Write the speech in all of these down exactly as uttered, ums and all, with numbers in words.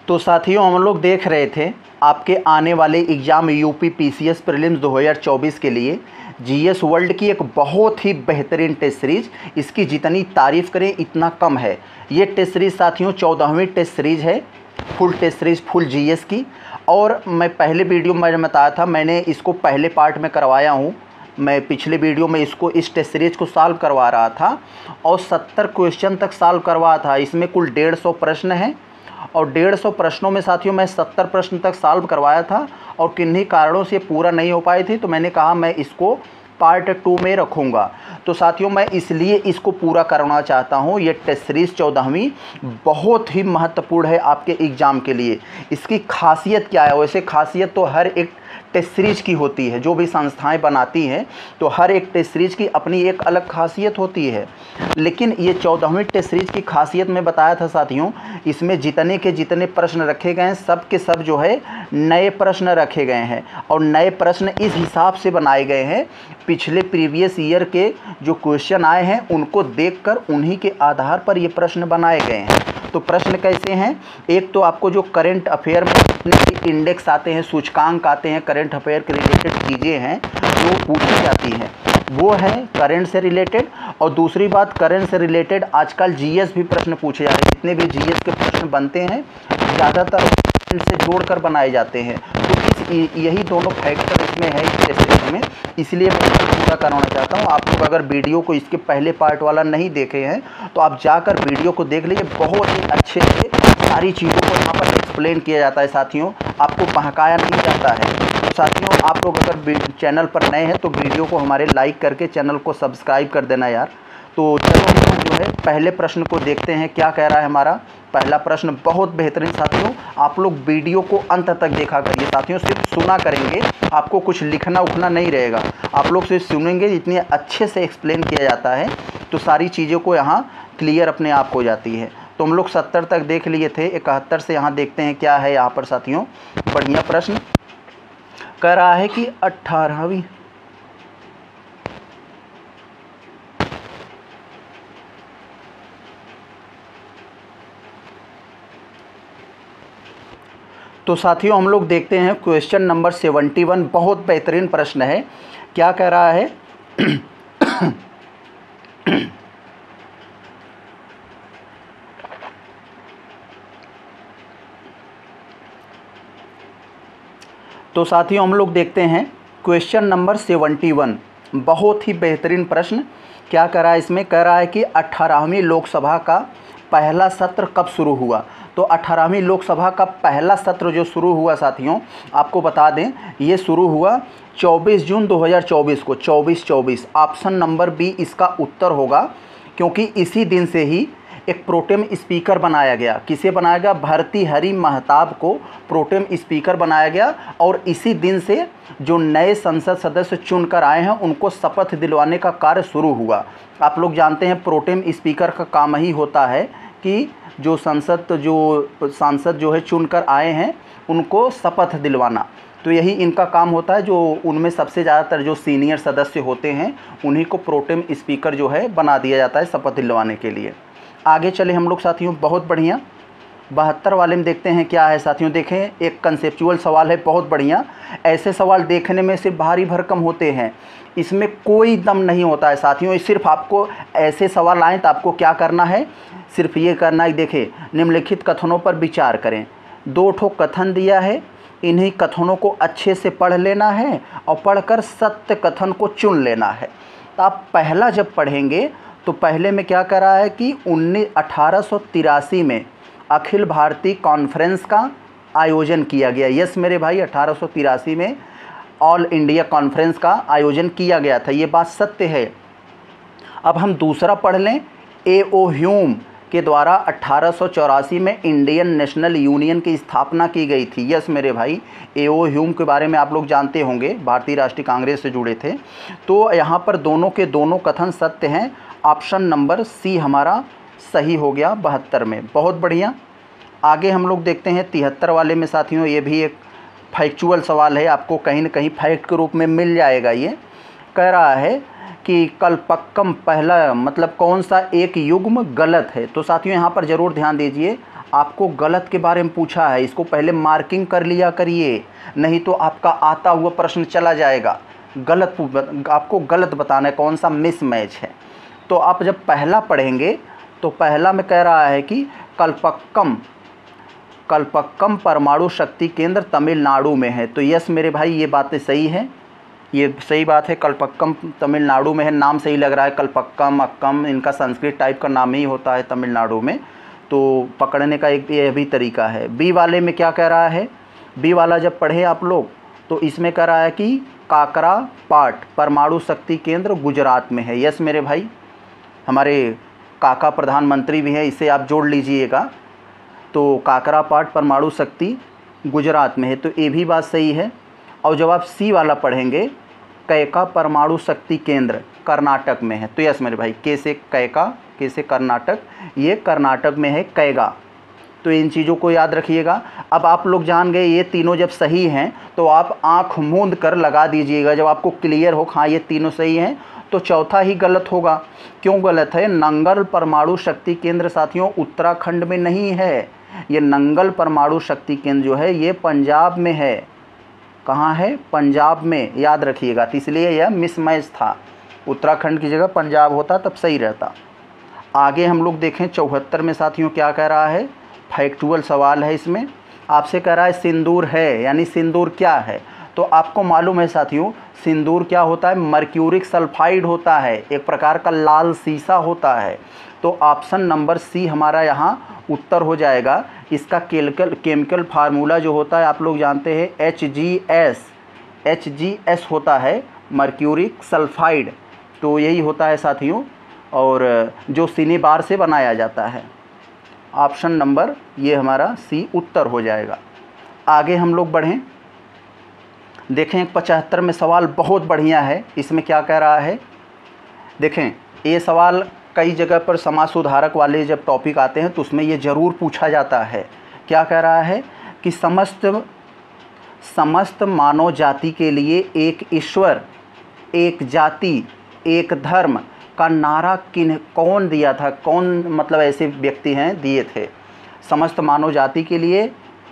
तो साथियों हम लोग देख रहे थे आपके आने वाले एग्ज़ाम यूपी पीसीएस प्रीलिम्स दो हज़ार चौबीस के लिए जीएस वर्ल्ड की एक बहुत ही बेहतरीन टेस्ट सीरीज़। इसकी जितनी तारीफ़ करें इतना कम है। ये टेस्ट सीरीज़ साथियों चौदहवीं टेस्ट सीरीज़ है, full test series full GS की। और मैं पहले वीडियो में बताया था, मैंने इसको पहले पार्ट में करवाया हूँ। मैं पिछले वीडियो में इसको इस टेस्ट सीरीज़ को सॉल्व करवा रहा था और सत्तर क्वेश्चन तक सॉल्व करवा था। इसमें कुल डेढ़ सौ प्रश्न हैं और डेढ़ सौ प्रश्नों में साथियों मैं सत्तर प्रश्न तक सॉल्व करवाया था और किन्हीं कारणों से पूरा नहीं हो पाए थे, तो मैंने कहा मैं इसको पार्ट टू में रखूँगा। तो साथियों मैं इसलिए इसको पूरा करना चाहता हूँ। ये टेस्ट सीरीज़ चौदहवीं बहुत ही महत्वपूर्ण है आपके एग्ज़ाम के लिए। इसकी खासियत क्या है? वैसे खासियत तो हर एक टेस्ट सीरीज़ की होती है, जो भी संस्थाएं बनाती हैं तो हर एक टेस्ट सीरीज़ की अपनी एक अलग खासियत होती है। लेकिन ये चौदहवीं टेस्ट सीरीज़ की खासियत में बताया था साथियों, इसमें जितने के जितने प्रश्न रखे गए हैं सब के सब जो है नए प्रश्न रखे गए हैं और नए प्रश्न इस हिसाब से बनाए गए हैं, पिछले प्रीवियस ईयर के जो क्वेश्चन आए हैं उनको देखकर उन्हीं के आधार पर ये प्रश्न बनाए गए हैं। तो प्रश्न कैसे हैं? एक तो आपको जो करंट अफेयर में जितने इंडेक्स आते हैं, सूचकांक आते हैं, करंट अफेयर के रिलेटेड चीज़ें हैं जो पूछी जाती हैं वो है करंट से रिलेटेड। और दूसरी बात, करंट से रिलेटेड आजकल जीएस भी प्रश्न पूछे जा रहे हैं। जितने भी जीएस के प्रश्न बनते हैं ज़्यादातर करंट से जोड़कर बनाए जाते हैं। तो इस यही दोनों फैक्टर इसमें है इस टेस्ट सीरीज में, इसलिए मैं इसको पूरा करवाना चाहता हूँ। आप लोग अगर वीडियो को इसके पहले पार्ट वाला नहीं देखे हैं तो आप जाकर वीडियो को देख लीजिए। बहुत ही अच्छे से सारी चीज़ों को यहाँ पर एक्सप्लेन किया जाता है साथियों, आपको बहकाया नहीं जाता है। तो साथियों आप लोग अगर चैनल पर नए हैं तो वीडियो को हमारे लाइक करके चैनल को सब्सक्राइब कर देना यार। तो चलो हम जो है पहले प्रश्न को देखते हैं क्या कह रहा है हमारा पहला प्रश्न। बहुत बेहतरीन साथियों, आप लोग वीडियो को अंत तक देखा करिए साथियों। सिर्फ सुना करेंगे, आपको कुछ लिखना उखना नहीं रहेगा। आप लोग सिर्फ सुनेंगे, इतने अच्छे से एक्सप्लेन किया जाता है तो सारी चीज़ों को यहाँ क्लियर अपने आप हो जाती है। तो हम लोग सत्तर तक देख लिए थे, इकहत्तर से यहाँ देखते हैं क्या है यहाँ पर साथियों। बढ़िया प्रश्न कह रहा है कि अट्ठारहवीं तो साथियों हम लोग देखते हैं क्वेश्चन नंबर सेवेंटी वन। बहुत बेहतरीन प्रश्न है। क्या कह रहा है? तो साथियों हम लोग देखते हैं क्वेश्चन नंबर सेवेंटी वन। बहुत ही बेहतरीन प्रश्न। क्या कह रहा है इसमें? कह रहा है कि अठारहवीं लोकसभा का पहला सत्र कब शुरू हुआ। तो अठारहवीं लोकसभा का पहला सत्र जो शुरू हुआ साथियों, आपको बता दें ये शुरू हुआ चौबीस जून दो हज़ार चौबीस को। चौबीस चौबीस ऑप्शन नंबर बी इसका उत्तर होगा, क्योंकि इसी दिन से ही एक प्रोटेम स्पीकर बनाया गया। किसे बनाया गया? भर्तृहरि महताब को प्रोटेम स्पीकर बनाया गया। और इसी दिन से जो नए संसद सदस्य चुनकर आए हैं उनको शपथ दिलवाने का कार्य शुरू हुआ। आप लोग जानते हैं प्रोटेम स्पीकर का काम ही होता है कि जो संसद जो सांसद जो है चुनकर आए हैं उनको शपथ दिलवाना। तो यही इनका काम होता है। जो उनमें सबसे ज़्यादातर जो सीनियर सदस्य होते हैं उन्हीं को प्रोटेम स्पीकर जो है बना दिया जाता है शपथ दिलवाने के लिए। आगे चले हम लोग साथियों। बहुत बढ़िया। बहत्तर वाले में देखते हैं क्या है साथियों। देखें एक कंसेप्चुअल सवाल है, बहुत बढ़िया। ऐसे सवाल देखने में सिर्फ भारी भरकम होते हैं, इसमें कोई दम नहीं होता है साथियों। सिर्फ आपको ऐसे सवाल आएँ तो आपको क्या करना है? सिर्फ ये करना है, देखें निम्नलिखित कथनों पर विचार करें। दो ठो कथन दिया है, इन्हीं कथनों को अच्छे से पढ़ लेना है और पढ़कर सत्य कथन को चुन लेना है। तो आप पहला जब पढ़ेंगे तो पहले में क्या कर रहा है कि उन्नीस अठारह सौ तिरासी में अखिल भारतीय कॉन्फ्रेंस का आयोजन किया गया। यस मेरे भाई, अठारह सौ तिरासी में ऑल इंडिया कॉन्फ्रेंस का आयोजन किया गया था, ये बात सत्य है। अब हम दूसरा पढ़ लें। ए ओ ह्यूम के द्वारा अठारह सौ चौरासी में इंडियन नेशनल यूनियन की स्थापना की गई थी। यस मेरे भाई, ए ओ ह्यूम के बारे में आप लोग जानते होंगे, भारतीय राष्ट्रीय कांग्रेस से जुड़े थे। तो यहाँ पर दोनों के दोनों कथन सत्य हैं। ऑप्शन नंबर सी हमारा सही हो गया बहत्तर में। बहुत बढ़िया। आगे हम लोग देखते हैं तिहत्तर वाले में साथियों। ये भी एक फैक्चुअल सवाल है, आपको कहीं ना कहीं फैक्ट के रूप में मिल जाएगा। ये कह रहा है कि कल्पक्कम पहला मतलब कौन सा एक युग्म गलत है। तो साथियों यहाँ पर ज़रूर ध्यान दीजिए, आपको गलत के बारे में पूछा है, इसको पहले मार्किंग कर लिया करिए, नहीं तो आपका आता हुआ प्रश्न चला जाएगा। गलत आपको गलत बताना है, कौन सा मिस मैच है। तो आप जब पहला पढ़ेंगे तो पहला में कह रहा है कि कल्पक्कम कल्पक्कम परमाणु शक्ति केंद्र तमिलनाडु में है। तो यस मेरे भाई, ये बातें सही हैं, ये सही बात है। कल्पक्कम तमिलनाडु में है, नाम सही लग रहा है। कल्पक्कम अक्कम इनका संस्कृत टाइप का नाम ही होता है तमिलनाडु में, तो पकड़ने का एक ये भी तरीका है। बी वाले में क्या कह रहा है, बी वाला जब पढ़े आप लोग तो इसमें कह रहा है कि काकरा पाट परमाणु शक्ति केंद्र गुजरात में है। यस मेरे भाई, हमारे काका प्रधानमंत्री भी हैं, इसे आप जोड़ लीजिएगा। तो काकरा पाट परमाणु शक्ति गुजरात में है, तो ये भी बात सही है। और जब आप सी वाला पढ़ेंगे, कैका परमाणु शक्ति केंद्र कर्नाटक में है। तो यस मेरे भाई, के से कैका, के से कर्नाटक, ये कर्नाटक में है कैगा। तो इन चीज़ों को याद रखिएगा। अब आप लोग जान गए ये तीनों जब सही हैं तो आप आंख मूंद कर लगा दीजिएगा। जब आपको क्लियर हो हाँ ये तीनों सही हैं तो चौथा ही गलत होगा। क्यों गलत है? नंगल परमाणु शक्ति केंद्र साथियों उत्तराखंड में नहीं है, ये नंगल परमाणु शक्ति केंद्र जो है ये पंजाब में है। कहाँ है? पंजाब में, याद रखिएगा। तो इसलिए यह मिसमैच था, उत्तराखंड की जगह पंजाब होता तब सही रहता। आगे हम लोग देखें चौहत्तर में साथियों क्या कह रहा है, फैक्चुअल सवाल है। इसमें आपसे कह रहा है सिंदूर है, यानी सिंदूर क्या है? तो आपको मालूम है साथियों सिंदूर क्या होता है? मर्क्यूरिक सल्फाइड होता है, एक प्रकार का लाल सीसा होता है। तो ऑप्शन नंबर सी हमारा यहाँ उत्तर हो जाएगा। इसका केमिकल केमिकल फार्मूला जो होता है आप लोग जानते हैं, H G S H G S होता है, मर्क्यूरिक सल्फाइड। तो यही होता है साथियों, और जो सिनेबार से बनाया जाता है। ऑप्शन नंबर ये हमारा सी उत्तर हो जाएगा। आगे हम लोग बढ़ें, देखें पचहत्तर में सवाल बहुत बढ़िया है। इसमें क्या कह रहा है, देखें ये सवाल कई जगह पर समाज सुधारक वाले जब टॉपिक आते हैं तो उसमें ये ज़रूर पूछा जाता है। क्या कह रहा है कि समस्त समस्त मानव जाति के लिए एक ईश्वर, एक जाति, एक धर्म का नारा किन कौन दिया था? कौन मतलब ऐसे व्यक्ति हैं दिए थे? समस्त मानव जाति के लिए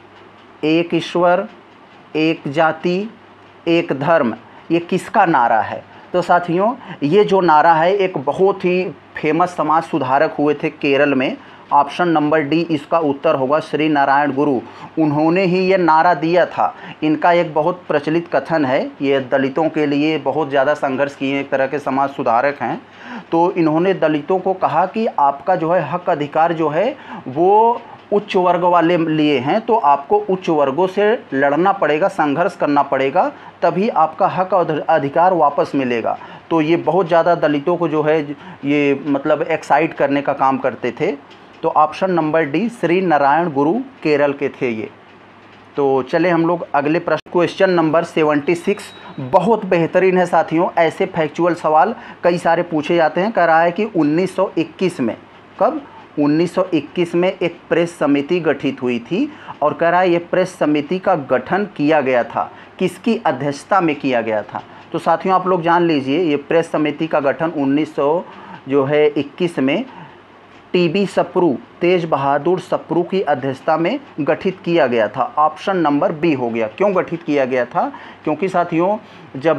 एक ईश्वर, एक जाति, एक धर्म, ये किसका नारा है? तो साथियों ये जो नारा है एक बहुत ही फेमस समाज सुधारक हुए थे केरल में। ऑप्शन नंबर डी इसका उत्तर होगा, श्री नारायण गुरु। उन्होंने ही ये नारा दिया था। इनका एक बहुत प्रचलित कथन है, ये दलितों के लिए बहुत ज़्यादा संघर्ष किए, एक तरह के समाज सुधारक हैं। तो इन्होंने दलितों को कहा कि आपका जो है हक अधिकार जो है वो उच्च वर्ग वाले लिए हैं, तो आपको उच्च वर्गों से लड़ना पड़ेगा, संघर्ष करना पड़ेगा, तभी आपका हक और अधिकार वापस मिलेगा। तो ये बहुत ज़्यादा दलितों को जो है ये मतलब एक्साइट करने का काम करते थे। तो option number D Shri Narayana Guru Kerala के थे ये। तो चले हम लोग अगले प्रश्न, क्वेश्चन नंबर छिहत्तर बहुत बेहतरीन है साथियों। ऐसे फैक्चुअल सवाल कई सारे पूछे जाते हैं। कह रहा है कि उन्नीस सौ इक्कीस में, कब? उन्नीस सौ इक्कीस में एक प्रेस समिति गठित हुई थी, और कह रहा है ये प्रेस समिति का गठन किया गया था, किसकी अध्यक्षता में किया गया था? तो साथियों आप लोग जान लीजिए ये प्रेस समिति का गठन उन्नीस सौ जो है इक्कीस में टी बी सप्रू, तेज बहादुर सप्रू की अध्यक्षता में गठित किया गया था। ऑप्शन नंबर बी हो गया। क्यों गठित किया गया था? क्योंकि साथियों जब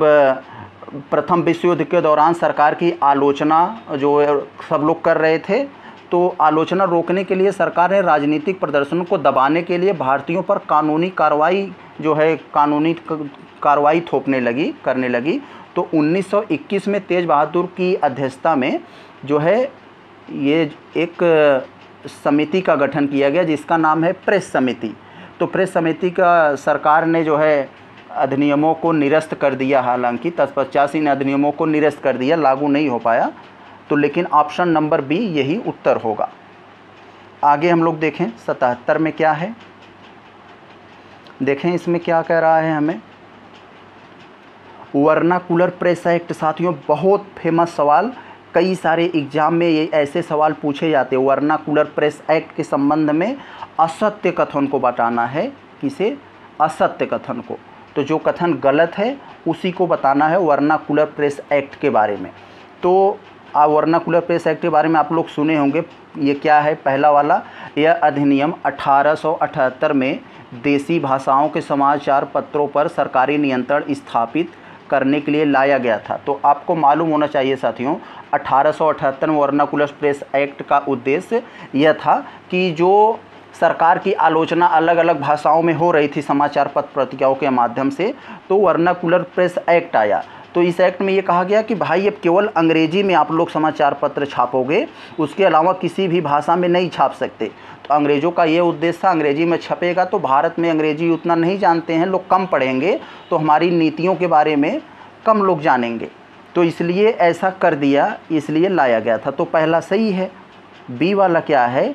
प्रथम विश्व युद्ध के दौरान सरकार की आलोचना जो सब लोग कर रहे थे, तो आलोचना रोकने के लिए सरकार ने राजनीतिक प्रदर्शनों को दबाने के लिए भारतीयों पर कानूनी कार्रवाई जो है कानूनी कार्रवाई थोपने लगी करने लगी। तो उन्नीस सौ इक्कीस में तेज बहादुर की अध्यक्षता में जो है ये एक समिति का गठन किया गया जिसका नाम है प्रेस समिति। तो प्रेस समिति का सरकार ने जो है अधिनियमों को निरस्त कर दिया, हालांकि तत्पश्चात इन अधिनियमों को निरस्त कर दिया, लागू नहीं हो पाया। तो लेकिन ऑप्शन नंबर बी यही उत्तर होगा। आगे हम लोग देखें सतहत्तर में क्या है, देखें इसमें क्या कह रहा है हमें। वर्नाकुलर प्रेस एक्ट साथियों बहुत फेमस सवाल, कई सारे एग्जाम में ये ऐसे सवाल पूछे जाते हैं। वर्नाकुलर प्रेस एक्ट के संबंध में असत्य कथन को बताना है, किसे? असत्य कथन को। तो जो कथन गलत है उसी को बताना है वर्नाकुलर प्रेस एक्ट के बारे में। तो आप वर्नाकुलर प्रेस एक्ट के बारे में आप लोग सुने होंगे। ये क्या है? पहला वाला, यह अधिनियम अठारह सौ अठहत्तर में देसी भाषाओं के समाचार पत्रों पर सरकारी नियंत्रण स्थापित करने के लिए लाया गया था। तो आपको मालूम होना चाहिए साथियों, अठारह सौ अठहत्तर में वर्नाकुलर प्रेस एक्ट का उद्देश्य यह था कि जो सरकार की आलोचना अलग अलग भाषाओं में हो रही थी समाचार पत्र पत्रिकाओं के माध्यम से, तो वर्नाकुलर प्रेस एक्ट आया। तो इस एक्ट में ये कहा गया कि भाई अब केवल अंग्रेजी में आप लोग समाचार पत्र छापोगे, उसके अलावा किसी भी भाषा में नहीं छाप सकते। तो अंग्रेज़ों का ये उद्देश्य था, अंग्रेजी में छपेगा तो भारत में अंग्रेजी उतना नहीं जानते हैं लोग, कम पढ़ेंगे, तो हमारी नीतियों के बारे में कम लोग जानेंगे, तो इसलिए ऐसा कर दिया, इसलिए लाया गया था। तो पहला सही है। बी वाला क्या है?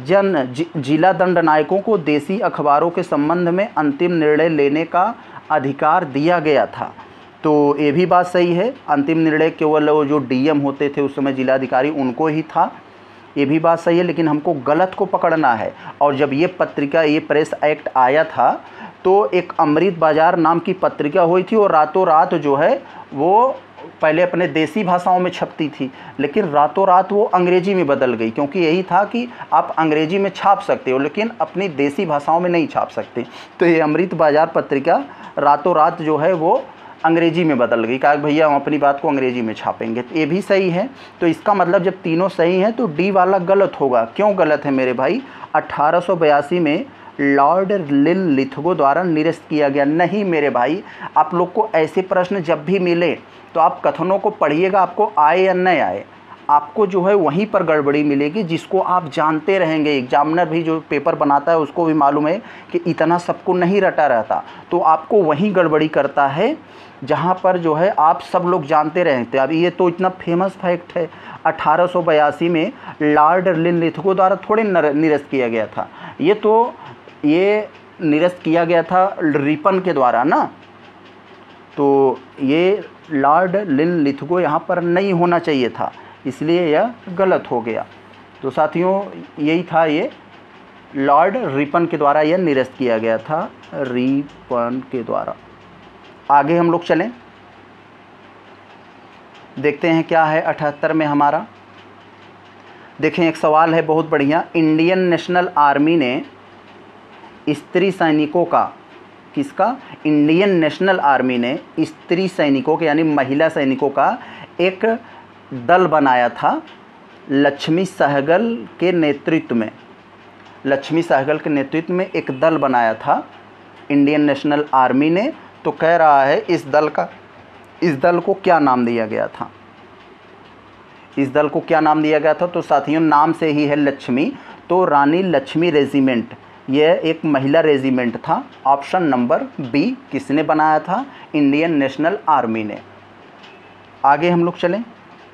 जन जिला दंड नायकों को देसी अखबारों के संबंध में अंतिम निर्णय लेने का अधिकार दिया गया था। तो ये भी बात सही है, अंतिम निर्णय केवल वो जो डीएम होते थे उस समय जिलाधिकारी, उनको ही था। ये भी बात सही है, लेकिन हमको गलत को पकड़ना है। और जब ये पत्रिका, ये प्रेस एक्ट आया था तो एक अमृत बाजार नाम की पत्रिका हुई थी और रातों रात जो है वो पहले अपने देसी भाषाओं में छपती थी, लेकिन रातों रात वो अंग्रेजी में बदल गई, क्योंकि यही था कि आप अंग्रेजी में छाप सकते हो लेकिन अपनी देसी भाषाओं में नहीं छाप सकते। तो ये अमृत बाजार पत्रिका रातों रात जो है वो अंग्रेजी में बदल गई, कहा भैया हम अपनी बात को अंग्रेजी में छापेंगे। तो ये भी सही है। तो इसका मतलब जब तीनों सही हैं तो डी वाला गलत होगा। क्यों गलत है मेरे भाई? अठारह सौ बयासी में लॉर्ड लिनलिथगो द्वारा निरस्त किया गया। नहीं मेरे भाई, आप लोग को ऐसे प्रश्न जब भी मिले तो आप कथनों को पढ़िएगा, आपको आए या नहीं आए, आपको जो है वहीं पर गड़बड़ी मिलेगी जिसको आप जानते रहेंगे। एग्जामिनर भी जो पेपर बनाता है उसको भी मालूम है कि इतना सबको नहीं रटा रहता, तो आपको वहीं गड़बड़ी करता है जहाँ पर जो है आप सब लोग जानते रहते। अब ये तो इतना फेमस फैक्ट है, अठारह सौ बयासी में लॉर्ड लिनलिथगो द्वारा थोड़े निरस्त किया गया था, ये तो ये निरस्त किया गया था रिपन के द्वारा ना। तो ये लॉर्ड लिनलिथगो यहाँ पर नहीं होना चाहिए था, इसलिए यह गलत हो गया। तो साथियों यही था, ये लॉर्ड रिपन के द्वारा यह निरस्त किया गया था, रिपन के द्वारा। आगे हम लोग चलें, देखते हैं क्या है अठहत्तर में हमारा। देखें एक सवाल है बहुत बढ़िया। इंडियन नेशनल आर्मी ने स्त्री सैनिकों का, किसका? इंडियन नेशनल आर्मी ने स्त्री सैनिकों के यानी महिला सैनिकों का एक दल बनाया था लक्ष्मी सहगल के नेतृत्व में। लक्ष्मी सहगल के नेतृत्व में एक दल बनाया था इंडियन नेशनल आर्मी ने। तो कह रहा है इस दल का, इस दल को क्या नाम दिया गया था? इस दल को क्या नाम दिया गया था? तो साथियों नाम से ही है लक्ष्मी, तो रानी लक्ष्मी रेजिमेंट, यह एक महिला रेजिमेंट था। Option number B. किसने बनाया था? इंडियन नेशनल आर्मी ने। आगे हम लोग चलें,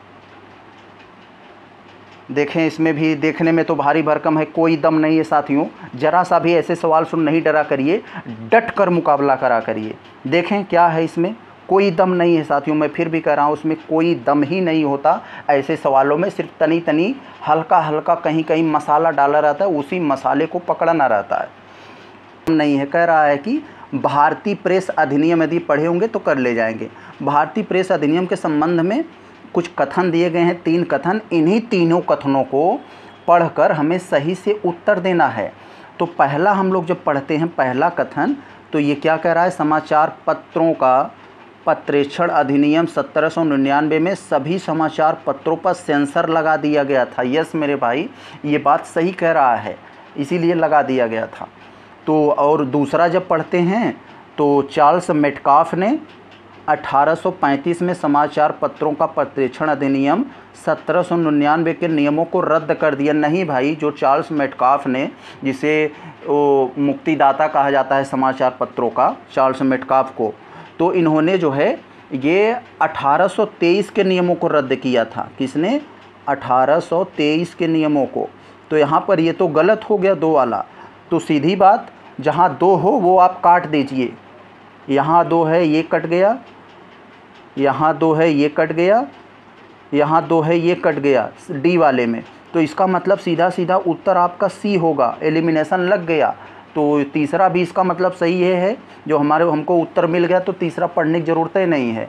देखें इसमें भी देखने में तो भारी भरकम है, कोई दम नहीं है साथियों। जरा सा भी ऐसे सवाल सुन नहीं डरा करिए, डट कर मुकाबला करा करिए। देखें क्या है इसमें, कोई दम नहीं है साथियों। मैं फिर भी कह रहा हूँ उसमें कोई दम ही नहीं होता ऐसे सवालों में, सिर्फ तनी तनी हल्का हल्का कहीं कहीं मसाला डाला रहता है, उसी मसाले को पकड़ना रहता है। नहीं है, कह रहा है कि भारतीय प्रेस अधिनियम यदि पढ़े होंगे तो कर ले जाएंगे। भारतीय प्रेस अधिनियम के संबंध में कुछ कथन दिए गए हैं, तीन कथन। इन्हीं तीनों कथनों को पढ़कर हमें सही से उत्तर देना है। तो पहला हम लोग जब पढ़ते हैं पहला कथन, तो ये क्या कह रहा है? समाचार पत्रों का पत्रेक्षण अधिनियम सत्रह सौ निन्यानवे में सभी समाचार पत्रों पर सेंसर लगा दिया गया था। यस मेरे भाई, ये बात सही कह रहा है, इसीलिए लगा दिया गया था। तो और दूसरा जब पढ़ते हैं तो चार्ल्स मेटकाफ ने अठारह सौ पैंतीस में समाचार पत्रों का पत्रेक्षण अधिनियम सत्रह सौ निन्यानवे के नियमों को रद्द कर दिया। नहीं भाई, जो चार्ल्स मेटकाफ ने, जिसे वो मुक्तिदाता कहा जाता है समाचार पत्रों का, चार्ल्स मेटकाफ को, तो इन्होंने जो है ये अठारह सौ तेईस के नियमों को रद्द किया था। किसने? अठारह सौ तेईस के नियमों को। तो यहाँ पर ये तो गलत हो गया दो वाला। तो सीधी बात, जहाँ दो हो वो आप काट दीजिए। यहाँ दो है ये कट गया, यहाँ दो है ये कट गया, यहाँ दो है ये कट गया डी वाले में। तो इसका मतलब सीधा सीधा उत्तर आपका सी होगा, एलिमिनेशन लग गया। तो तीसरा भी इसका मतलब सही है, है जो हमारे हमको उत्तर मिल गया, तो तीसरा पढ़ने की ज़रूरत ही नहीं है।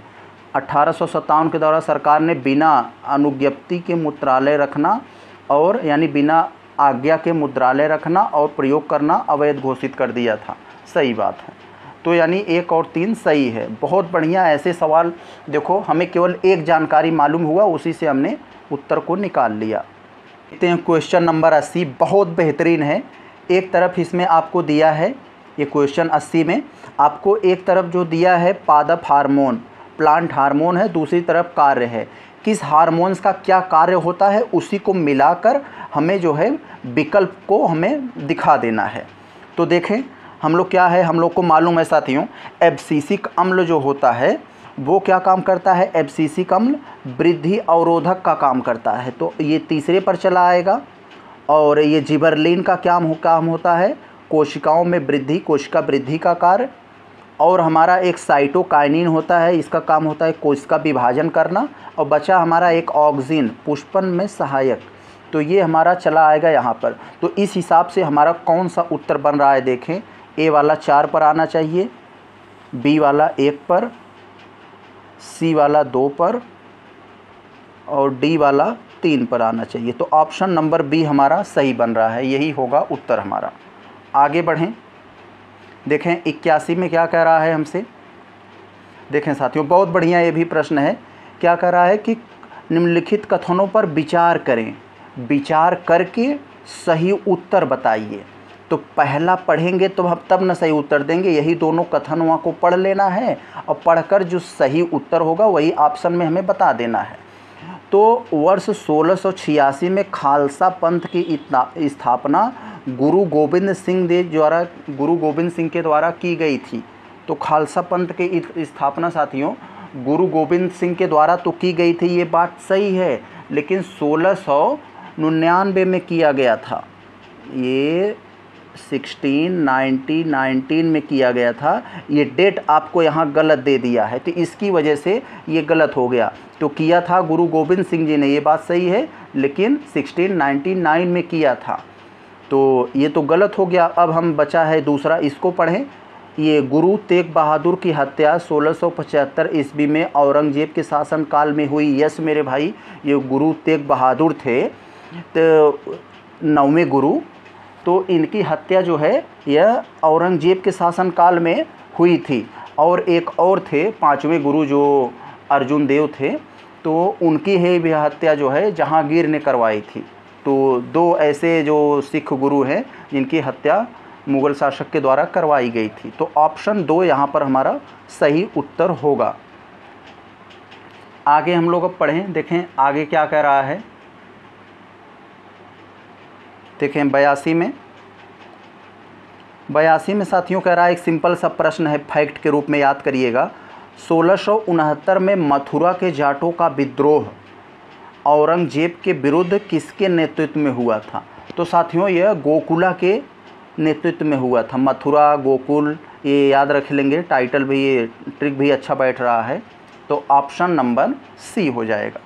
अठारह सौ सत्तावन के दौरान सरकार ने बिना अनुज्ञप्ति के मुद्रालय रखना और यानी बिना आज्ञा के मुद्रालय रखना और प्रयोग करना अवैध घोषित कर दिया था। सही बात है। तो यानी एक और तीन सही है। बहुत बढ़िया। ऐसे सवाल देखो, हमें केवल एक जानकारी मालूम हुआ, उसी से हमने उत्तर को निकाल लिया। देखते हैं क्वेश्चन नंबर अस्सी, बहुत बेहतरीन है। एक तरफ इसमें आपको दिया है, ये क्वेश्चन अस्सी में आपको एक तरफ जो दिया है पादप हार्मोन, प्लांट हार्मोन है, दूसरी तरफ कार्य है। किस हार्मोन्स का क्या कार्य होता है उसी को मिलाकर हमें जो है विकल्प को हमें दिखा देना है। तो देखें हम लोग क्या है, हम लोग को मालूम है साथियों, एब्सिसिक अम्ल जो होता है वो क्या काम करता है, एब्सिसिक अम्ल वृद्धि अवरोधक का काम करता है। तो ये तीसरे पर चला आएगा। और ये जिबरलिन का क्या काम होता है, कोशिकाओं में वृद्धि, कोशिका वृद्धि का कार्य। और हमारा एक साइटोकाइनिन होता है, इसका काम होता है कोशिका विभाजन करना। और बचा हमारा एक ऑक्सिन, पुष्पन में सहायक। तो ये हमारा चला आएगा यहाँ पर। तो इस हिसाब से हमारा कौन सा उत्तर बन रहा है, देखें, ए वाला चार पर आना चाहिए, बी वाला एक पर, सी वाला दो पर और डी वाला तीन पर आना चाहिए। तो ऑप्शन नंबर बी हमारा सही बन रहा है, यही होगा उत्तर हमारा। आगे बढ़ें, देखें इक्यासी में क्या कह रहा है हमसे। देखें साथियों, बहुत बढ़िया ये भी प्रश्न है। क्या कह रहा है कि निम्नलिखित कथनों पर विचार करें, विचार करके सही उत्तर बताइए। तो पहला पढ़ेंगे तो हम तब न सही उत्तर देंगे, यही दोनों कथन वहाँ को पढ़ लेना है और पढ़कर जो सही उत्तर होगा वही ऑप्शन में हमें बता देना है। तो वर्ष सोलह सौ छियासी में खालसा पंथ की स्थापना गुरु गोविंद सिंह देव द्वारा गुरु गोविंद सिंह के द्वारा की गई थी। तो खालसा पंथ की स्थापना साथियों गुरु गोविंद सिंह के द्वारा तो की गई थी, ये बात सही है, लेकिन सोलह सौ निन्यानवे में किया गया था। ये सिक्सटीन नाइनटी नाइनटीन में किया गया था। ये डेट आपको यहाँ गलत दे दिया है, तो इसकी वजह से ये गलत हो गया। तो किया था गुरु गोविंद सिंह जी ने, ये बात सही है, लेकिन सिक्सटीन नाइंटी नाइन में किया था, तो ये तो गलत हो गया। अब हम बचा है दूसरा, इसको पढ़ें। ये गुरु तेग बहादुर की हत्या सोलह सौ पचहत्तर ईस्वी में औरंगजेब के शासनकाल में हुई। यस मेरे भाई, ये गुरु तेग बहादुर थे, तो नौवें गुरु, तो इनकी हत्या जो है यह औरंगजेब के शासनकाल में हुई थी। और एक और थे पांचवें गुरु जो अर्जुन देव थे, तो उनकी है यह हत्या जो है जहांगीर ने करवाई थी। तो दो ऐसे जो सिख गुरु हैं जिनकी हत्या मुग़ल शासक के द्वारा करवाई गई थी। तो ऑप्शन दो यहाँ पर हमारा सही उत्तर होगा। आगे हम लोग अब पढ़ें, देखें आगे क्या कह रहा है। देखें बयासी में बयासी में साथियों कह रहा है, एक सिंपल सा प्रश्न है, फैक्ट के रूप में याद करिएगा। सोलह सौ उनहत्तर में मथुरा के जाटों का विद्रोह औरंगजेब के विरुद्ध किसके नेतृत्व में हुआ था। तो साथियों यह गोकुला के नेतृत्व में हुआ था। मथुरा, गोकुल, ये याद रख लेंगे, टाइटल भी, ये ट्रिक भी अच्छा बैठ रहा है। तो ऑप्शन नंबर सी हो जाएगा।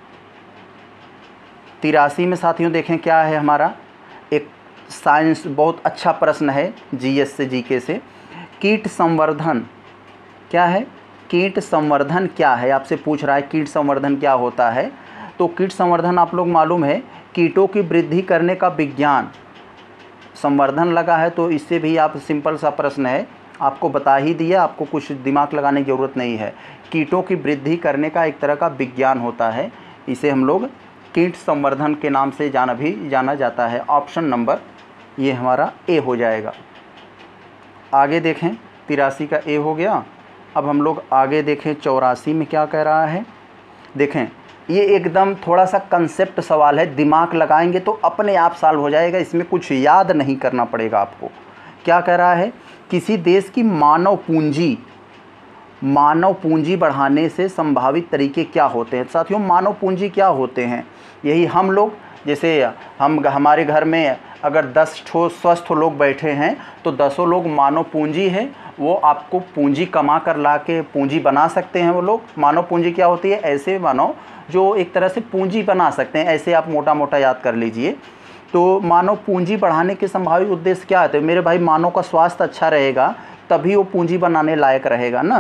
तिरासी में साथियों देखें क्या है हमारा, एक साइंस बहुत अच्छा प्रश्न है, जीएस से जीके से। कीट संवर्धन क्या है, कीट संवर्धन क्या है, आपसे पूछ रहा है कीट संवर्धन क्या होता है। तो कीट संवर्धन आप लोग मालूम है, कीटों की वृद्धि करने का विज्ञान। संवर्धन लगा है तो इससे भी आप, सिंपल सा प्रश्न है, आपको बता ही दिया, आपको कुछ दिमाग लगाने की ज़रूरत नहीं है। कीटों की वृद्धि करने का एक तरह का विज्ञान होता है, इसे हम लोग कीट संवर्धन के नाम से जाना भी जाना जाता है। ऑप्शन नंबर ये हमारा ए हो जाएगा। आगे देखें, तिरासी का ए हो गया। अब हम लोग आगे देखें, चौरासी में क्या कह रहा है। देखें ये एकदम थोड़ा सा कंसेप्ट सवाल है, दिमाग लगाएंगे तो अपने आप सॉल्व हो जाएगा, इसमें कुछ याद नहीं करना पड़ेगा आपको। क्या कह रहा है, किसी देश की मानव पूंजी मानव पूंजी बढ़ाने से संभावित तरीके क्या होते हैं। साथियों मानव पूंजी क्या होते हैं, यही हम लोग, जैसे हम हमारे घर में अगर दस ठो स्वस्थ लोग बैठे हैं तो दसों लोग मानव पूंजी है, वो आपको पूंजी कमा कर ला के पूंजी बना सकते हैं वो लोग। मानव पूंजी क्या होती है, ऐसे मानव जो एक तरह से पूंजी बना सकते हैं, ऐसे आप मोटा मोटा याद कर लीजिए। तो मानव पूंजी बढ़ाने के संभावित उद्देश्य क्या है, मेरे भाई मानव का स्वास्थ्य अच्छा रहेगा तभी वो पूंजी बनाने लायक रहेगा ना।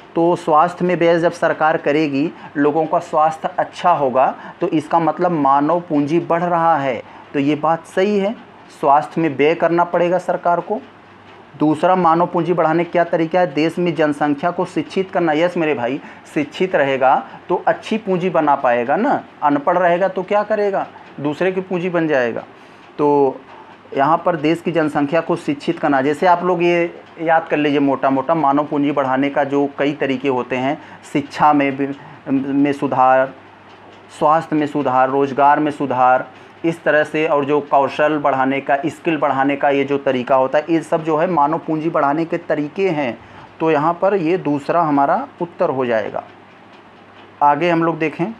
तो स्वास्थ्य में व्यय जब सरकार करेगी, लोगों का स्वास्थ्य अच्छा होगा, तो इसका मतलब मानव पूंजी बढ़ रहा है। तो ये बात सही है, स्वास्थ्य में व्यय करना पड़ेगा सरकार को। दूसरा, मानव पूंजी बढ़ाने का क्या तरीका है? देश में जनसंख्या को शिक्षित करना। यस मेरे भाई, शिक्षित रहेगा तो अच्छी पूंजी बना पाएगा ना। अनपढ़ रहेगा तो क्या करेगा? दूसरे की पूंजी बन जाएगा। तो यहाँ पर देश की जनसंख्या को शिक्षित करना, जैसे आप लोग ये याद कर लीजिए मोटा मोटा, मानव पूंजी बढ़ाने का जो कई तरीके होते हैं, शिक्षा में में सुधार, स्वास्थ्य में सुधार, रोजगार में सुधार, इस तरह से, और जो कौशल बढ़ाने का, स्किल बढ़ाने का ये जो तरीका होता है, ये सब जो है मानव पूंजी बढ़ाने के तरीके हैं। तो यहाँ पर ये दूसरा हमारा उत्तर हो जाएगा। आगे हम लोग देखें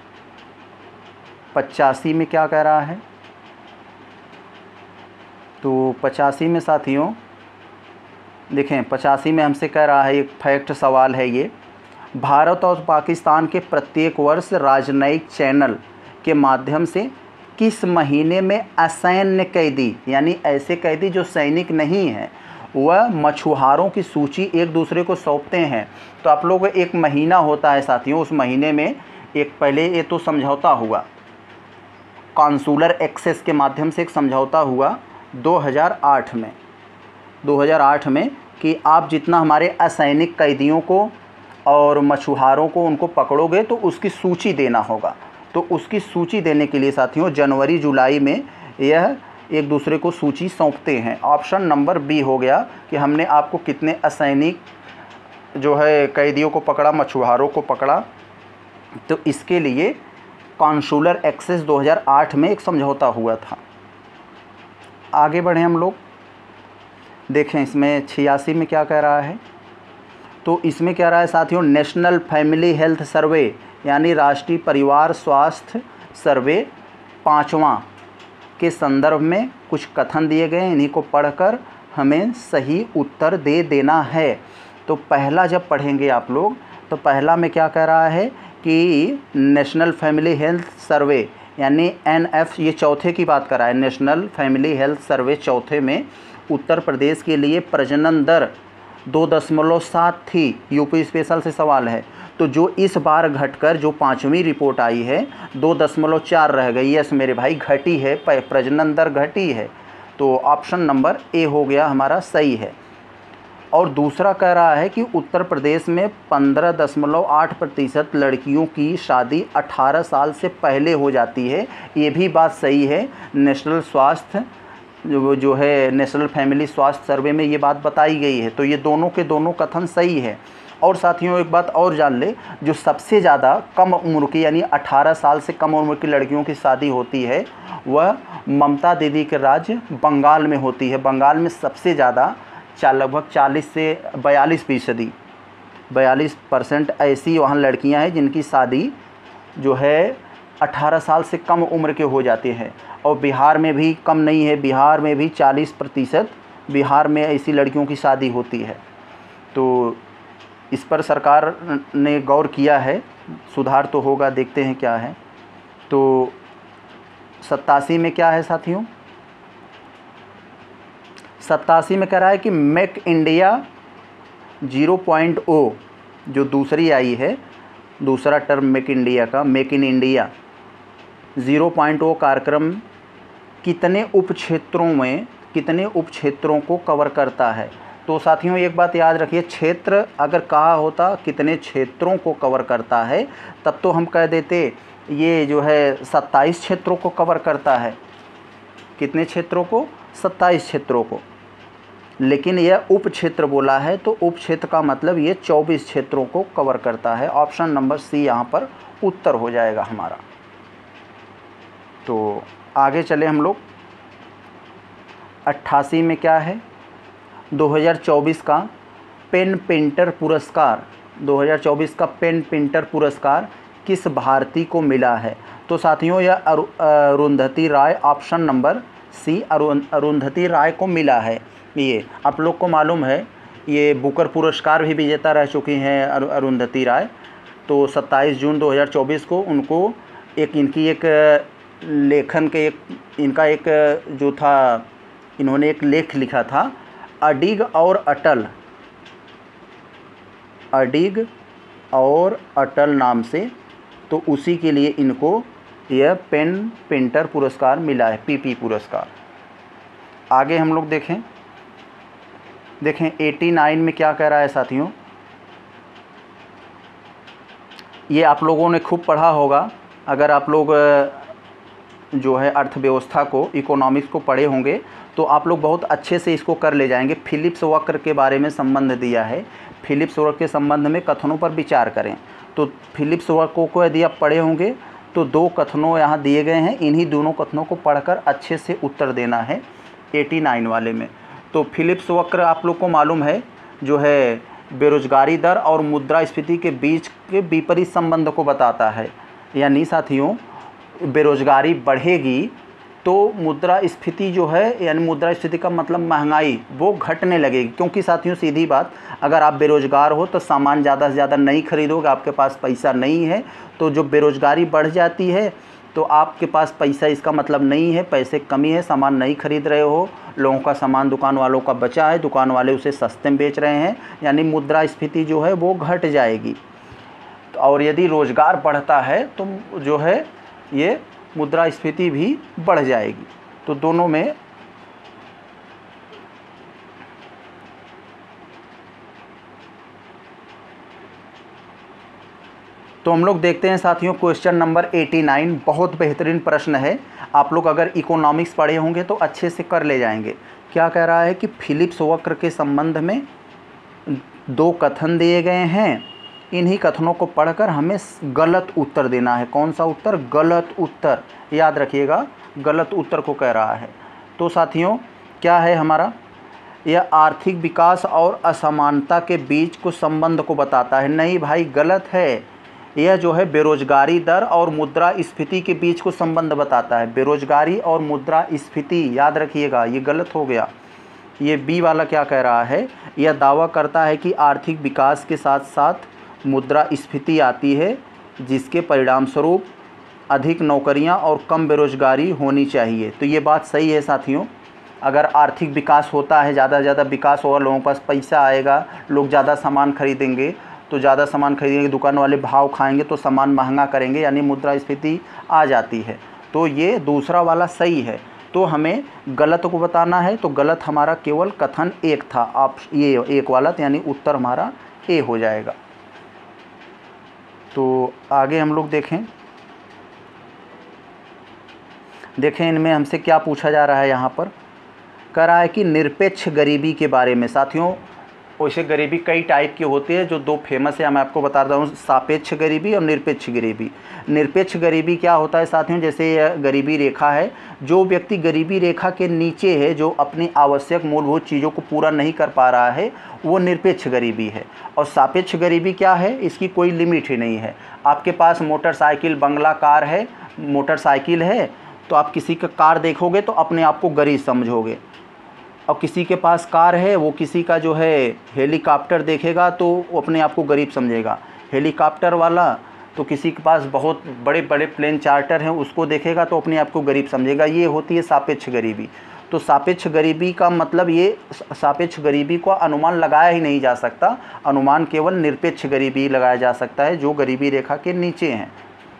पचासी में क्या कह रहा है। तो पचासी में साथियों देखें, पचासी में हमसे कह रहा है, एक फैक्ट सवाल है ये, भारत और पाकिस्तान के प्रत्येक वर्ष राजनयिक चैनल के माध्यम से किस महीने में असैन्य कैदी, यानी ऐसे कैदी जो सैनिक नहीं हैं, वह मछुआरों की सूची एक दूसरे को सौंपते हैं। तो आप लोग, एक महीना होता है साथियों, उस महीने में एक, पहले ये तो समझौता हुआ, कॉन्सुलर एक्सेस के माध्यम से एक समझौता हुआ दो हज़ार आठ में दो हज़ार आठ में कि आप जितना हमारे असैनिक कैदियों को और मछुआरों को उनको पकड़ोगे तो उसकी सूची देना होगा। तो उसकी सूची देने के लिए साथियों जनवरी जुलाई में यह एक दूसरे को सूची सौंपते हैं। ऑप्शन नंबर बी हो गया कि हमने आपको कितने असैनिक जो है कैदियों को पकड़ा, मछुआरों को पकड़ा। तो इसके लिए कॉन्सुलर एक्सेस दो हज़ार आठ में एक समझौता हुआ था। आगे बढ़ें हम लोग, देखें इसमें छियासी में क्या कह रहा है। तो इसमें कह रहा है साथियों, नेशनल फैमिली हेल्थ सर्वे यानी राष्ट्रीय परिवार स्वास्थ्य सर्वे पाँचवां के संदर्भ में कुछ कथन दिए गए हैं, इन्हीं को पढ़कर हमें सही उत्तर दे देना है। तो पहला जब पढ़ेंगे आप लोग, तो पहला में क्या कह रहा है कि नेशनल फैमिली हेल्थ सर्वे यानी एन एफ, ये चौथे की बात कर रहा है, नेशनल फैमिली हेल्थ सर्वे चौथे में उत्तर प्रदेश के लिए प्रजनन दर दो दशमलव सात थी। यूपी स्पेशल से सवाल है। तो जो इस बार घटकर जो पाँचवीं रिपोर्ट आई है दो दशमलव चार रह गई। यस मेरे भाई, घटी है, प्रजनन दर घटी है। तो ऑप्शन नंबर ए हो गया हमारा सही है। और दूसरा कह रहा है कि उत्तर प्रदेश में पंद्रह दशमलव आठ प्रतिशत लड़कियों की शादी अठारह साल से पहले हो जाती है। ये भी बात सही है। नेशनल स्वास्थ्य जो जो है नेशनल फैमिली स्वास्थ्य सर्वे में ये बात बताई गई है। तो ये दोनों के दोनों कथन सही है। और साथियों एक बात और जान ले, जो सबसे ज़्यादा कम उम्र की यानी अठारह साल से कम उम्र की लड़कियों की शादी होती है वह ममता दीदी के राज्य बंगाल में होती है। बंगाल में सबसे ज़्यादा चा लगभग चालीस से बयालीस फीसदी बयालीस परसेंट ऐसी वहाँ लड़कियाँ हैं जिनकी शादी जो है अठारह साल से कम उम्र के हो जाते हैं। और बिहार में भी कम नहीं है, बिहार में भी चालीस प्रतिशत बिहार में ऐसी लड़कियों की शादी होती है। तो इस पर सरकार ने गौर किया है, सुधार तो होगा, देखते हैं क्या है। तो सत्तासी में क्या है साथियों, सत्तासी में कह रहा है कि make India zero point O जो दूसरी आई है, दूसरा टर्म मेक इंडिया का, make in India zero point O कार्यक्रम कितने उप क्षेत्रों में कितने उप क्षेत्रों को कवर करता है। तो साथियों एक बात याद रखिए, क्षेत्र अगर कहा होता कितने क्षेत्रों को कवर करता है तब तो हम कह देते ये जो है सत्ताईस क्षेत्रों को कवर करता है। कितने क्षेत्रों को? सत्ताईस क्षेत्रों को। लेकिन यह उप क्षेत्र बोला है तो उप क्षेत्र का मतलब ये चौबीस क्षेत्रों को कवर करता है। ऑप्शन नंबर सी यहाँ पर उत्तर हो जाएगा हमारा। तो आगे चले हम लोग, अट्ठासी में क्या है, दो हज़ार चौबीस का पेन पेंटर पुरस्कार दो हज़ार चौबीस का पेन पेंटर पुरस्कार किस भारतीय को मिला है। तो साथियों यह Arundhati Roy, option number C Arundhati Roy को मिला है। ये आप लोग को मालूम है, ये बुकर पुरस्कार भी विजेता रह चुकी हैं अरुंधति राय। तो सत्ताईस जून दो हज़ार चौबीस को उनको एक इनकी एक लेखन के एक इनका एक जो था, इन्होंने एक लेख लिखा था, अडिग और अटल अडिग और अटल नाम से, तो उसी के लिए इनको यह पेन पेंटर पुरस्कार मिला है, पीपी पुरस्कार। आगे हम लोग देखें देखें नवासी में क्या कह रहा है साथियों। ये आप लोगों ने खूब पढ़ा होगा, अगर आप लोग जो है अर्थव्यवस्था को, इकोनॉमिक्स को पढ़े होंगे तो आप लोग बहुत अच्छे से इसको कर ले जाएंगे। फिलिप्स वक्र के बारे में संबंध दिया है, फिलिप्स वक्र के संबंध में कथनों पर विचार करें। तो फिलिप्स वक्र को यदि आप पढ़े होंगे तो दो कथनों यहाँ दिए गए हैं, इन्हीं दोनों कथनों को पढ़कर अच्छे से उत्तर देना है नवासी वाले में। तो फिलिप्स वक्र आप लोग को मालूम है, जो है बेरोजगारी दर और मुद्रास्फीति के बीच के विपरीत संबंध को बताता है। यानी साथियों, बेरोजगारी बढ़ेगी तो मुद्रास्फीति जो है, यानी मुद्रास्फीति का मतलब महंगाई, वो घटने लगेगी। क्योंकि साथियों सीधी बात, अगर आप बेरोजगार हो तो सामान ज़्यादा से ज़्यादा नहीं खरीदोगे, आपके पास पैसा नहीं है। तो जो बेरोजगारी बढ़ जाती है तो आपके पास पैसा, इसका मतलब नहीं है पैसे कमी है, सामान नहीं खरीद रहे हो, लोगों का सामान दुकान वालों का बचा है, दुकान वाले उसे सस्ते में बेच रहे हैं, यानी मुद्रास्फीति जो है वो घट जाएगी। और यदि रोज़गार बढ़ता है तो जो है ये मुद्रास्फीति भी बढ़ जाएगी। तो दोनों में तो हम लोग देखते हैं साथियों क्वेश्चन नंबर नवासी, बहुत बेहतरीन प्रश्न है। आप लोग अगर इकोनॉमिक्स पढ़े होंगे तो अच्छे से कर ले जाएंगे। क्या कह रहा है कि फिलिप्स वक्र के संबंध में दो कथन दिए गए हैं, इन्हीं कथनों को पढ़कर हमें गलत उत्तर देना है। कौन सा उत्तर? गलत उत्तर। याद रखिएगा, गलत उत्तर को कह रहा है। तो साथियों क्या है हमारा, यह आर्थिक विकास और असमानता के बीच को संबंध को बताता है। नहीं भाई, गलत है। यह जो है बेरोजगारी दर और मुद्रास्फीति के बीच को संबंध बताता है। बेरोजगारी और मुद्रास्फीति, याद रखिएगा, ये गलत हो गया। ये बी वाला क्या कह रहा है, यह दावा करता है कि आर्थिक विकास के साथ साथ मुद्रास्फीति आती है, जिसके परिणाम स्वरूप अधिक नौकरियां और कम बेरोजगारी होनी चाहिए। तो ये बात सही है साथियों। अगर आर्थिक विकास होता है, ज़्यादा से ज़्यादा विकास होगा, लोगों के पास पैसा आएगा, लोग ज़्यादा सामान खरीदेंगे, तो ज़्यादा सामान खरीदेंगे, दुकान वाले भाव खाएंगे तो सामान महंगा करेंगे, यानी मुद्रास्फीति आ जाती है। तो ये दूसरा वाला सही है। तो हमें गलत को बताना है, तो गलत हमारा केवल कथन एक था, आप ये एक वाला, यानी उत्तर हमारा ए हो जाएगा। तो आगे हम लोग देखें देखें इनमें हमसे क्या पूछा जा रहा है। यहाँ पर कह रहा है कि निरपेक्ष गरीबी के बारे में। साथियों वैसे गरीबी कई टाइप की होती है, जो दो फेमस है मैं आपको बता रहा हूँ, सापेक्ष गरीबी और निरपेक्ष गरीबी। निरपेक्ष गरीबी क्या होता है साथियों, जैसे यह गरीबी रेखा है, जो व्यक्ति गरीबी रेखा के नीचे है, जो अपनी आवश्यक मूलभूत चीज़ों को पूरा नहीं कर पा रहा है, वो निरपेक्ष गरीबी है। और सापेक्ष गरीबी क्या है, इसकी कोई लिमिट ही नहीं है। आपके पास मोटरसाइकिल, बंगला, कार है, मोटरसाइकिल है तो आप किसी का कार देखोगे तो अपने आप को गरीब समझोगे, और किसी के पास कार है वो किसी का जो है हेलीकॉप्टर देखेगा तो वो अपने आप को गरीब समझेगा। हेलीकॉप्टर वाला तो किसी के पास बहुत बड़े बड़े प्लेन चार्टर हैं, उसको देखेगा तो अपने आप को गरीब समझेगा। ये होती है सापेक्ष गरीबी। तो सापेक्ष गरीबी का मतलब, ये सापेक्ष गरीबी को अनुमान लगाया ही नहीं जा सकता, अनुमान केवल निरपेक्ष गरीबी लगाया जा सकता है, जो गरीबी रेखा के नीचे हैं।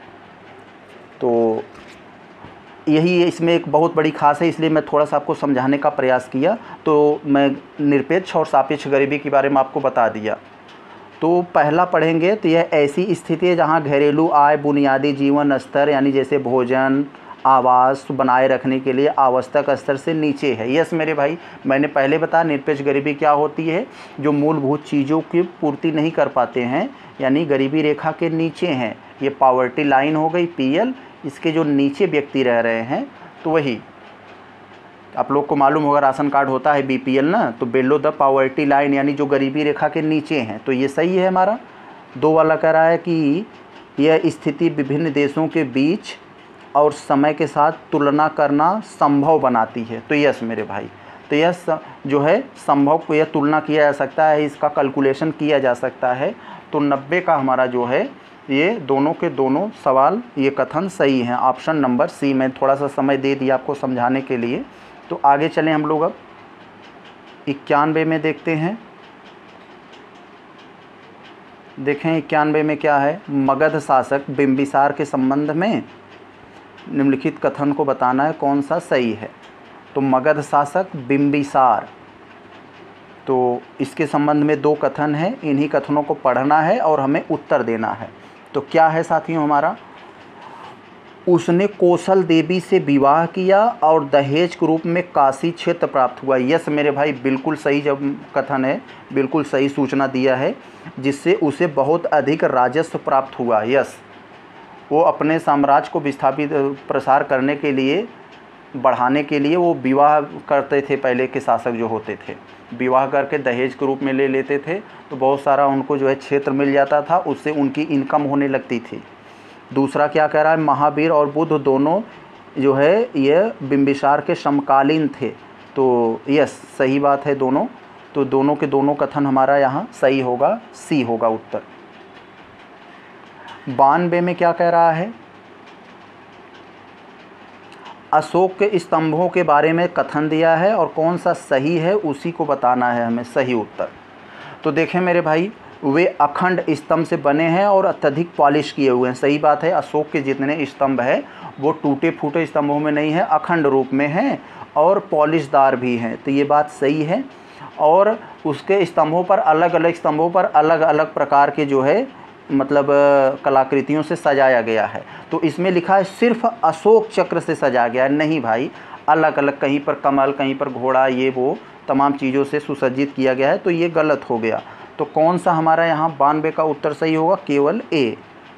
तो यही इसमें एक बहुत बड़ी खास है, इसलिए मैं थोड़ा सा आपको समझाने का प्रयास किया। तो मैं निरपेक्ष और सापेक्ष गरीबी के बारे में आपको बता दिया। तो पहला पढ़ेंगे तो यह ऐसी स्थिति है जहां घरेलू आय बुनियादी जीवन स्तर, यानी जैसे भोजन, आवास बनाए रखने के लिए आवश्यक स्तर से नीचे है। यस मेरे भाई, मैंने पहले बताया निरपेक्ष गरीबी क्या होती है, जो मूलभूत चीज़ों की पूर्ति नहीं कर पाते हैं, यानी गरीबी रेखा के नीचे हैं। ये पावर्टी लाइन हो गई, पी एल, इसके जो नीचे व्यक्ति रह रहे हैं, तो वही आप लोग को मालूम होगा, राशन कार्ड होता है बी पी एल ना, तो बिलो द पावर्टी लाइन, यानी जो गरीबी रेखा के नीचे हैं। तो ये सही है हमारा। दो वाला कह रहा है कि यह स्थिति विभिन्न देशों के बीच और समय के साथ तुलना करना संभव बनाती है। तो यस मेरे भाई, तो यह जो है संभव को यह तुलना किया जा सकता है, इसका कैलकुलेशन किया जा सकता है। तो नब्बे का हमारा जो है, ये दोनों के दोनों सवाल, ये कथन सही हैं। ऑप्शन नंबर सी में थोड़ा सा समय दे दिया आपको समझाने के लिए। तो आगे चलें हम लोग अब इक्यानवे में देखते हैं। देखें इक्यानवे में क्या है, मगध शासक बिंबिसार के संबंध में निम्नलिखित कथन को बताना है कौन सा सही है। तो मगध शासक बिंबिसार, तो इसके संबंध में दो कथन हैं, इन्हीं कथनों को पढ़ना है और हमें उत्तर देना है। तो क्या है साथियों हमारा, उसने कौशल देवी से विवाह किया और दहेज के रूप में काशी क्षेत्र प्राप्त हुआ। यस मेरे भाई, बिल्कुल सही जब कथन है, बिल्कुल सही सूचना दिया है, जिससे उसे बहुत अधिक राजस्व प्राप्त हुआ। यस, वो अपने साम्राज्य को विस्थापित प्रसार करने के लिए, बढ़ाने के लिए वो विवाह करते थे। पहले के शासक जो होते थे विवाह करके दहेज के रूप में ले लेते थे, तो बहुत सारा उनको जो है क्षेत्र मिल जाता था, उससे उनकी इनकम होने लगती थी। दूसरा क्या कह रहा है, महावीर और बुद्ध दोनों जो है ये बिंबिसार के समकालीन थे। तो यस सही बात है दोनों, तो दोनों के दोनों कथन हमारा यहाँ सही होगा, सी होगा उत्तर। बानवे में क्या कह रहा है, अशोक के स्तंभों के बारे में कथन दिया है और कौन सा सही है उसी को बताना है हमें सही उत्तर। तो देखें मेरे भाई, वे अखंड स्तंभ से बने हैं और अत्यधिक पॉलिश किए हुए हैं। सही बात है, अशोक के जितने स्तंभ है वो टूटे फूटे स्तंभों में नहीं है, अखंड रूप में हैं और पॉलिशदार भी हैं। तो ये बात सही है। और उसके स्तंभों पर, अलग अलग स्तंभों पर अलग अलग प्रकार के जो है मतलब कलाकृतियों से सजाया गया है। तो इसमें लिखा है सिर्फ अशोक चक्र से सजाया गया है, नहीं भाई, अलग अलग, कहीं पर कमल, कहीं पर घोड़ा, ये वो तमाम चीज़ों से सुसज्जित किया गया है। तो ये गलत हो गया। तो कौन सा हमारा यहाँ बानवे का उत्तर सही होगा, केवल ए।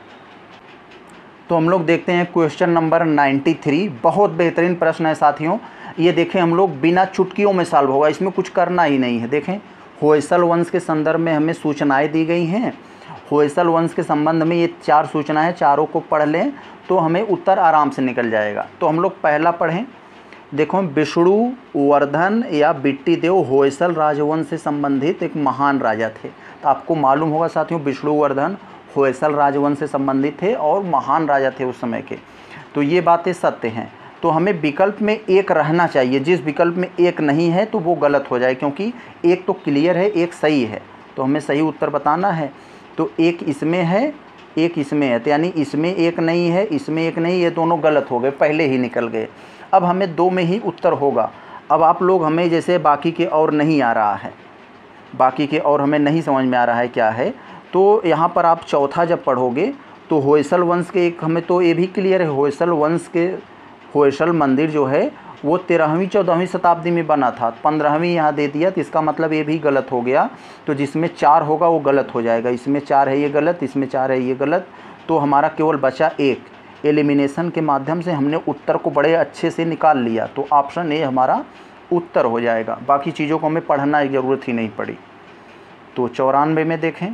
तो हम लोग देखते हैं क्वेश्चन नंबर तिरानवे। बहुत बेहतरीन प्रश्न है साथियों, ये देखें हम लोग बिना चुटकियों में सॉल्व होगा, इसमें कुछ करना ही नहीं है। देखें होयसल वंश के संदर्भ में हमें सूचनाएं दी गई हैं। होयसल वंश के संबंध में ये चार सूचनाएं, चारों को पढ़ लें तो हमें उत्तर आराम से निकल जाएगा। तो हम लोग पहला पढ़ें। देखो, विष्णुवर्धन या बिट्टीदेव होयसल राजवंश से संबंधित एक महान राजा थे। तो आपको मालूम होगा साथियों, विष्णुवर्धन होयसल राजवंश से संबंधित थे और महान राजा थे उस समय के। तो ये बातें सत्य हैं। तो हमें विकल्प में एक रहना चाहिए, जिस विकल्प में एक नहीं है तो वो गलत हो जाए, क्योंकि एक तो क्लियर है, एक सही है। तो हमें सही उत्तर बताना है। तो एक इसमें है, एक इसमें है, तो यानी इसमें एक नहीं है, इसमें एक नहीं, ये दोनों गलत हो गए, पहले ही निकल गए। अब हमें दो में ही उत्तर होगा। अब आप लोग हमें जैसे बाकी के और नहीं आ रहा है, बाकी के और हमें नहीं समझ में आ रहा है क्या है, तो यहाँ पर आप चौथा जब पढ़ोगे तो होयसल वंश के एक, हमें तो ये भी क्लियर है, होयसल वंश के होयसल मंदिर जो है वो तेरहवीं चौदहवीं शताब्दी में बना था। पंद्रहवीं यहाँ दे दिया, तो इसका मतलब ये भी गलत हो गया। तो जिसमें चार होगा वो गलत हो जाएगा। इसमें चार है ये गलत, इसमें चार है ये गलत। तो हमारा केवल बचा एक। एलिमिनेशन के माध्यम से हमने उत्तर को बड़े अच्छे से निकाल लिया। तो ऑप्शन ए हमारा उत्तर हो जाएगा। बाकी चीज़ों को हमें पढ़ना की ज़रूरत ही नहीं पड़ी। तो चौरानवे में देखें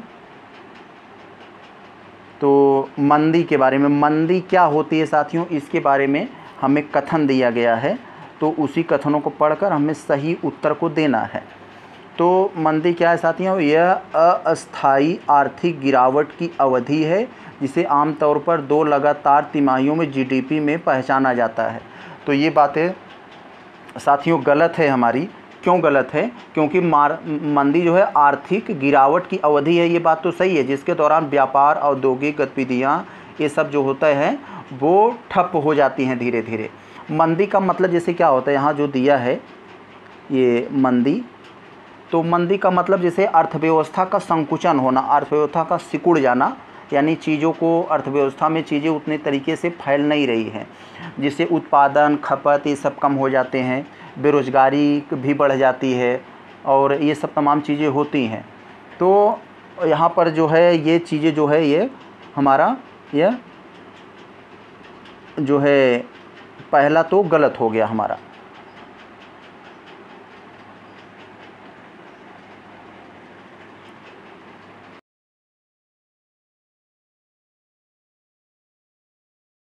तो मंदी के बारे में, मंदी क्या होती है साथियों, इसके बारे में हमें कथन दिया गया है। तो उसी कथनों को पढ़कर हमें सही उत्तर को देना है। तो मंदी क्या है साथियों, यह अस्थायी आर्थिक गिरावट की अवधि है जिसे आमतौर पर दो लगातार तिमाहियों में जीडीपी में पहचाना जाता है। तो ये बातें साथियों गलत है हमारी। क्यों गलत है, क्योंकि मार मंदी जो है आर्थिक गिरावट की अवधि है, ये बात तो सही है, जिसके दौरान व्यापार, औद्योगिक गतिविधियाँ, ये सब जो होता है वो ठप हो जाती हैं धीरे धीरे। मंदी का मतलब जैसे क्या होता है, यहाँ जो दिया है ये मंदी, तो मंदी का मतलब जैसे अर्थव्यवस्था का संकुचन होना, अर्थव्यवस्था का सिकुड़ जाना, यानी चीज़ों को, अर्थव्यवस्था में चीज़ें उतने तरीके से फैल नहीं रही हैं, जिससे उत्पादन, खपत ये सब कम हो जाते हैं, बेरोज़गारी भी बढ़ जाती है और ये सब तमाम चीज़ें होती हैं। तो यहाँ पर जो है ये चीज़ें जो है ये हमारा यह जो है पहला तो गलत हो गया हमारा।